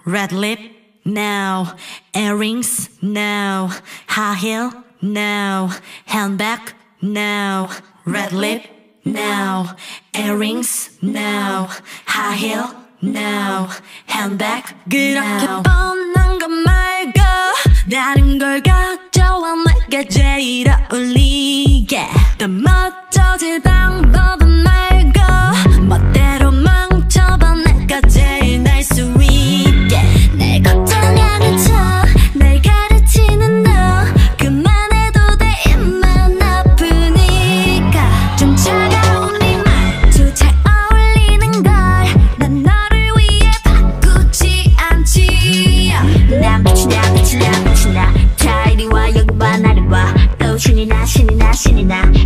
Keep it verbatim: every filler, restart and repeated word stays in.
red lip, no. Earrings, no. High heel, no. Handbag, no. Red lip, no. Earrings, no. High heel, no. Handbag, 그렇게 no. 뻔한 것 말고 다른 걸 가져와 내게 제일 어울리게 더 멋져질 방법은 말고 멋대로 망쳐봐 내가 제일 날 수 있게 날 걱정하는 척날 가르치는 너 그만해도 돼 입만 아프니까 좀 차가운 네 말투 잘 어울리는 걸 난 너를 위해 바꾸지 않지 난 빛이 나 빛이 나 빛이 나 자 이리 와 여기 봐 나를 봐 또 신이 나 신이 나 신이 나